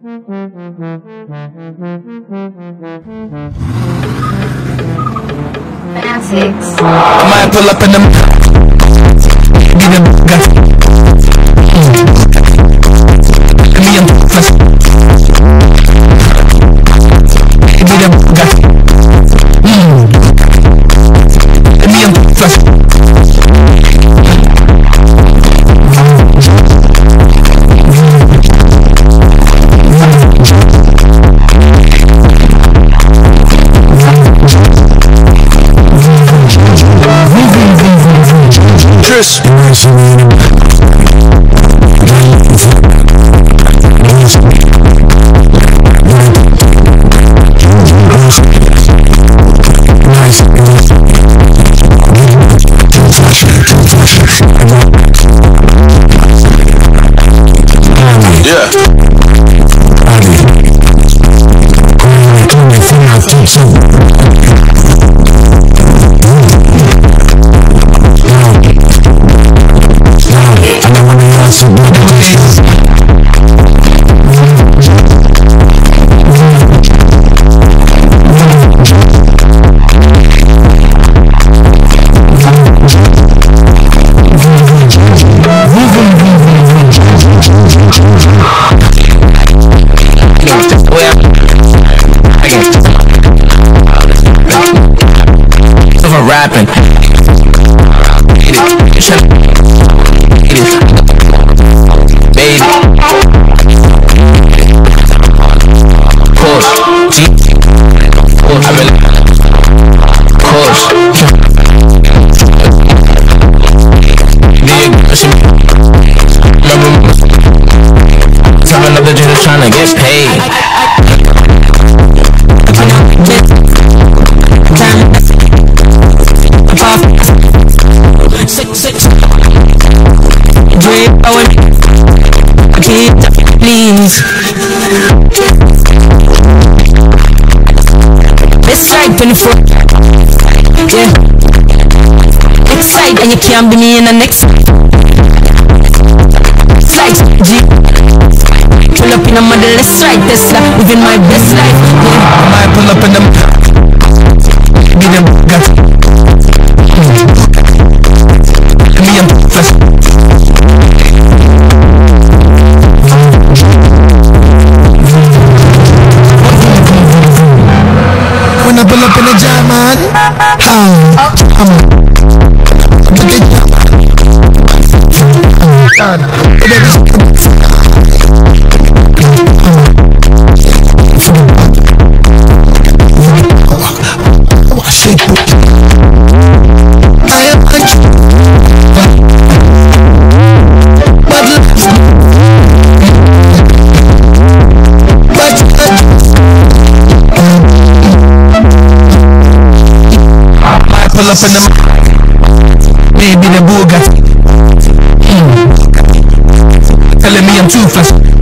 FaNaTIX. I might pull up in them. Give them guts. Give me a flash. Give me them guts. Give me a flash. Rapping. Baby. Course. Course. I really. Course. Tell another dude trying to get paid. Please. Let's strike in the front. Yeah. Excite and you can't be me in the next. Slice G. Pull up in a model, let's strike Tesla. Living my best life. Yeah. I might pull up in them. Give them guts. Give me a flash. When I pull up in the jam, man, pull up in the maybe the Bugatti. Telling me I'm too fast.